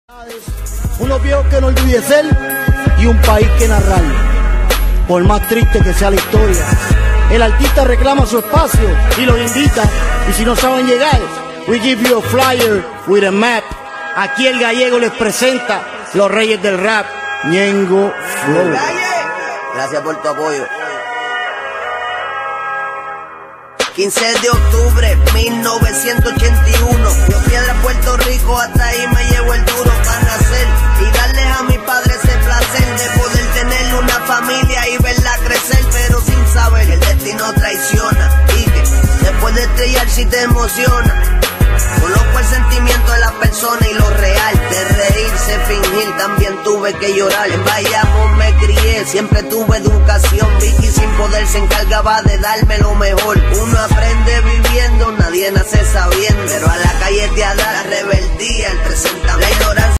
Unos viejos que no olvide ser y un país que narrar. Por más triste que sea la historia, el artista reclama su espacio y los invita. Y si no saben llegar, we give you a flyer with a map. Aquí el gallego les presenta los reyes del rap, Ñengo Flow. Gracias por tu apoyo. 15 de octubre 1981, yo fui a Puerto Rico, hasta ahí me llevo el duro para nacer y darles a mi padre ese placer de poder tener una familia y verla crecer, pero sin saber el destino traiciona y que después de estrellar si te emociona. Conozco el sentimiento de la persona y lo real, de reírse, fingir, también tuve que llorar. En Bayamón me crié, siempre tuve educación. Vicky sin poder se encargaba de darme lo mejor. Uno aprende viviendo, nadie nace sabiendo, pero a la calle te da la rebeldía, el presentable, la ignorancia.